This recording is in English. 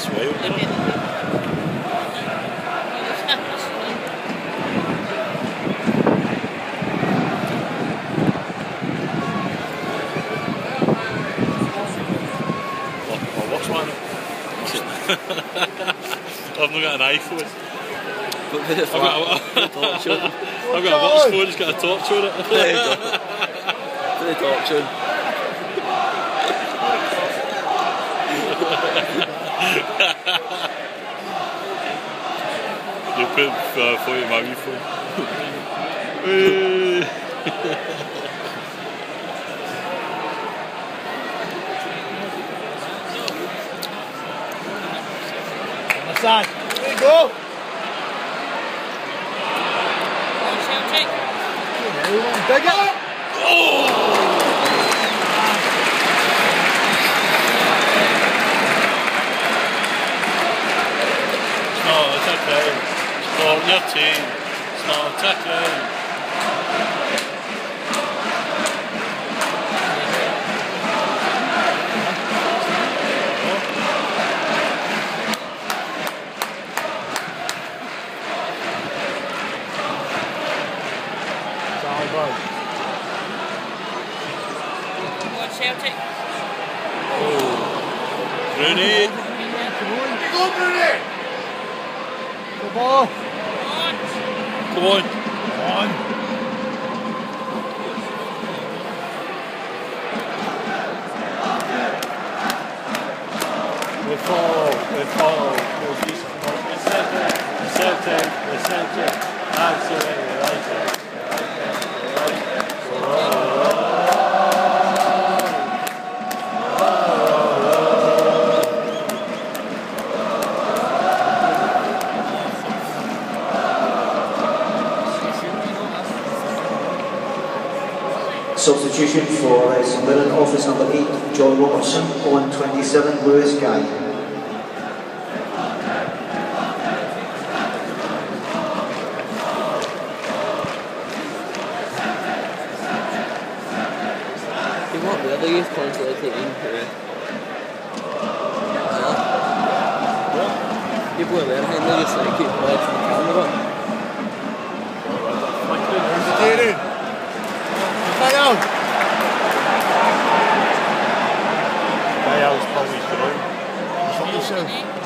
That's wild. What's one? I've not got an iPhone. I've got a watch phone, it's got a torch on it. There you go. Put the torch on. You put for your mummy phone. Side. There you go. Celtic. Big up. Oh! Oh, it's okay. Start your team. Start attacking. Celtic. Oh. Rooney. Come on. Go, Rooney. Go ball. Come on. Come on. We follow. Celtic. Absolutely right. Substitution for St.Mirren office number 8, John Robertson, on 27, Lewis Guy. What the other youth constantly taking people are there and they just like keep away from the camera. Bayou's probably through.